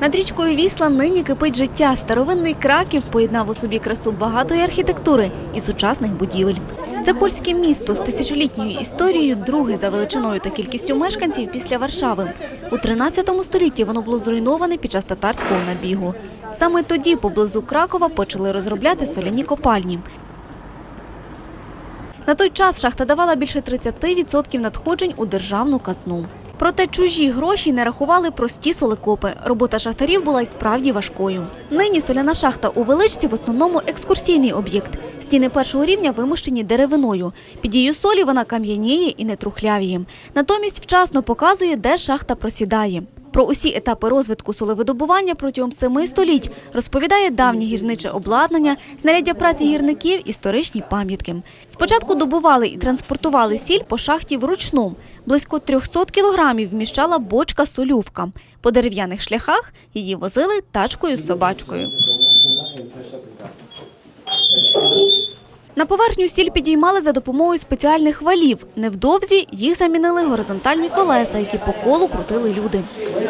Над річкою Вісла нині кипить життя. Старовинний Краків поєднав у собі красу багатої архітектури і сучасних будівель. Це польське місто з тисячолітньою історією, друге за величиною та кількістю мешканців після Варшави. У 13 столітті воно було зруйноване під час татарського набігу. Саме тоді поблизу Кракова почали розробляти соляні копальні. На той час шахта давала більше 30% надходжень у державну казну. Проте чужі гроші не рахували прості солекопи. Робота шахтарів була й справді важкою. Нині соляна шахта у Величці в основному екскурсійний об'єкт. Стіни першого рівня вимощені деревиною. Під її солі вона кам'яніє і не трухлявіє. Натомість вчасно показує, де шахта просідає. Про усі етапи розвитку солевидобування протягом 7 століть розповідає давнє гірниче обладнання, знаряддя праці гірників, історичні пам'ятки. Спочатку добували і транспортували сіль по шахті вручну. Близько 300 кілограмів вміщала бочка-солювка. По дерев'яних шляхах її возили тачкою з собачкою. На поверхню сіль підіймали за допомогою спеціальних валів. Невдовзі їх замінили горизонтальні колеса, які по колу крутили люди.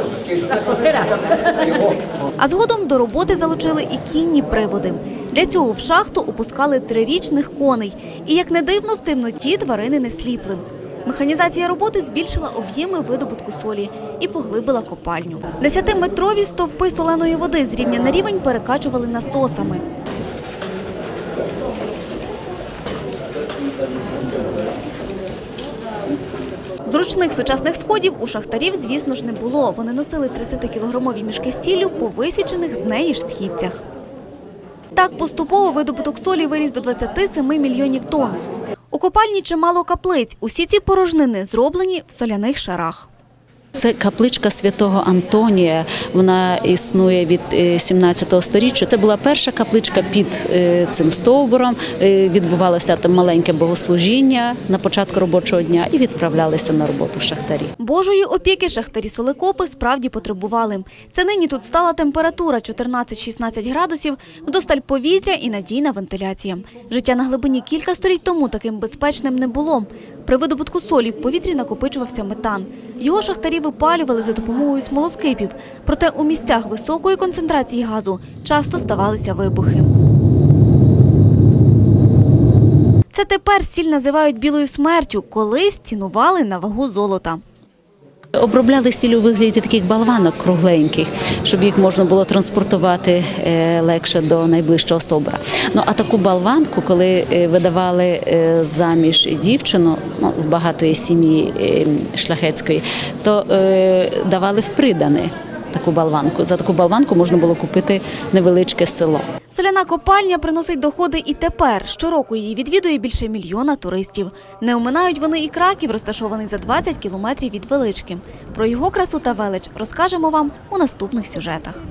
А згодом до роботи залучили і кінні приводи. Для цього в шахту опускали 3-річних коней. І, як не дивно, в темноті тварини не сліпли. Механізація роботи збільшила об'єми видобутку солі і поглибила копальню. 10-метрові стовпи соленої води з рівня на рівень перекачували насосами. Зручних сучасних сходів у шахтарів, звісно ж, не було. Вони носили 30-кілограмові мішки з сіллю по висічених з неї ж східцях. Так поступово видобуток солі виріс до 27 мільйонів тонн. У копальні чимало каплиць. Усі ці порожнини зроблені в соляних шарах. Це капличка святого Антонія, вона існує від 17 століття. Це була перша капличка під цим стовбуром, відбувалося там маленьке богослужіння на початку робочого дня і відправлялися на роботу шахтарі. Божої опіки шахтарі-солекопи справді потребували. Це нині тут стала температура 14-16 градусів, вдосталь повітря і надійна вентиляція. Життя на глибині кілька століть тому таким безпечним не було. При видобутку солі в повітрі накопичувався метан. Його шахтарі випалювали за допомогою смолоскипів. Проте у місцях високої концентрації газу часто ставалися вибухи. Це тепер сіль називають білою смертю, колись цінували на вагу золота. Обробляли сіль у вигляді таких болванок кругленьких, щоб їх можна було транспортувати легше до найближчого стовбура. Ну, а таку болванку, коли видавали заміж дівчину з багатої сім'ї шляхетської, то давали в придане таку болванку. За таку болванку можна було купити невеличке село. Соляна копальня приносить доходи і тепер. Щороку її відвідує більше 1 мільйона туристів. Не оминають вони і Краків, розташований за 20 кілометрів від Велички. Про його красу та велич розкажемо вам у наступних сюжетах.